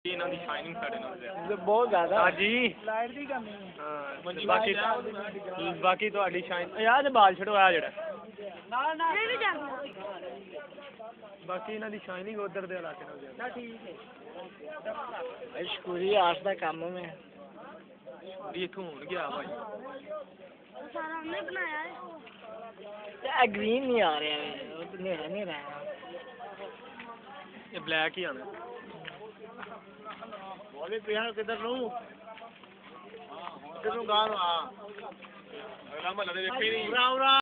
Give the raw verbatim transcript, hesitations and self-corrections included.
ਇਹਨਾਂ ਦੀ ਸ਼ਾਈਨਿੰਗ ਸਾਡੇ ਨਾਲ ਜ਼ਿਆਦਾ ਬਹੁਤ ਜ਼ਿਆਦਾ ਹਾਂਜੀ ਲਾਈਟ ਦੀ ਕਮੀ ਹਾਂ ਬਾਕੀ ਬਾਕੀ ਤੁਹਾਡੀ ਸ਼ਾਈਨ ਯਾਰ ਬਾਲ ਛੜੋ ਆ ਜਿਹੜਾ ਨਾ ਨਾ ਇਹ ਵੀ ਜਾਂਦਾ ਬਾਕੀ ਇਹਨਾਂ ਦੀ ਸ਼ਾਈਨਿੰਗ ਉਧਰ ਦੇ ਇਲਾਕੇ ਨਾਲ ਜ਼ਿਆਦਾ ਠੀਕ ਹੈ ਸ਼ੁਕਰੀ ਆਸ ਦਾ ਕੰਮ ਮੈਂ ਵੀ ਇੱਥੋਂ ਹੋਣ ਗਿਆ ਭਾਈ ਸਾਰਾ ਉਹਨੇ ਬਣਾਇਆ ਹੈ ਇਹ ਗ੍ਰੀਨ ਨਹੀਂ ਆ ਰਿਹਾ ਉਹ ਨੇਰਾ ਨੇਰਾ ਇਹ ਬਲੈਕ ਹੀ ਆਣਾ ਬੋਲੇ ਪਿਆ ਕਿੱਧਰ ਨੂੰ ਕਿੱਧਰ ਨੂੰ ਗਾਂ ਆ ਅਗਲਾ ਮਹੱਲਾ ਦੇ ਵੇਖੇ ਨਹੀਂ ਉਰਾ ਉਰਾ